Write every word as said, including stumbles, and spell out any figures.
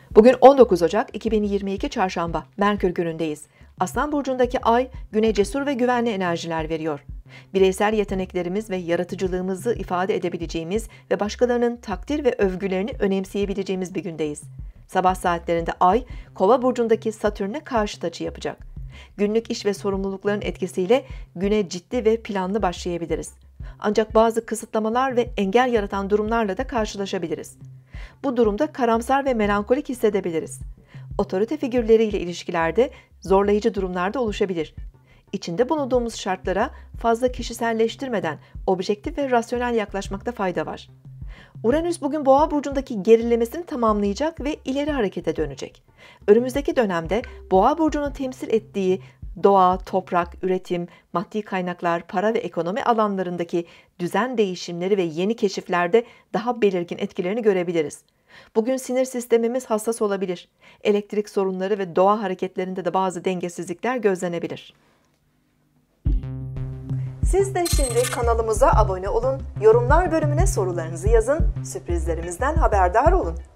Bugün on dokuz Ocak iki bin yirmi iki Çarşamba, Merkür günündeyiz. Aslan burcundaki ay, güne cesur ve güvenli enerjiler veriyor. Bireysel yeteneklerimiz ve yaratıcılığımızı ifade edebileceğimiz ve başkalarının takdir ve övgülerini önemseyebileceğimiz bir gündeyiz. Sabah saatlerinde ay, Kova burcundaki Satürn'e karşıt açı yapacak. Günlük iş ve sorumlulukların etkisiyle güne ciddi ve planlı başlayabiliriz. Ancak bazı kısıtlamalar ve engel yaratan durumlarla da karşılaşabiliriz. Bu durumda karamsar ve melankolik hissedebiliriz. Otorite figürleriyle ilişkilerde zorlayıcı durumlarda oluşabilir. İçinde bulunduğumuz şartlara fazla kişiselleştirmeden objektif ve rasyonel yaklaşmakta fayda var. Uranüs bugün Boğa burcundaki gerilemesini tamamlayacak ve ileri harekete dönecek. Önümüzdeki dönemde Boğa burcunun temsil ettiği doğa, toprak, üretim, maddi kaynaklar, para ve ekonomi alanlarındaki düzen değişimleri ve yeni keşiflerde daha belirgin etkilerini görebiliriz. Bugün sinir sistemimiz hassas olabilir. Elektrik sorunları ve doğa hareketlerinde de bazı dengesizlikler gözlenebilir. Siz de şimdi kanalımıza abone olun, yorumlar bölümüne sorularınızı yazın, sürprizlerimizden haberdar olun.